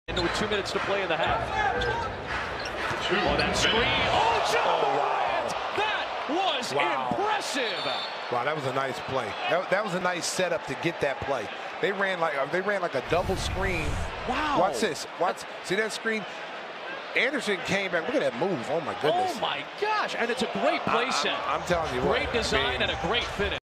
With 2 minutes to play in the half. Oh, that screen. Oh, John Morant! That was impressive. Wow, that was a nice play. That was a nice setup to get that play. They ran like a double screen. Wow. Watch this. See that screen? Anderson came back. Look at that move. Oh my goodness. Oh my gosh! And it's a great play set. I'm telling you, great design and a great finish.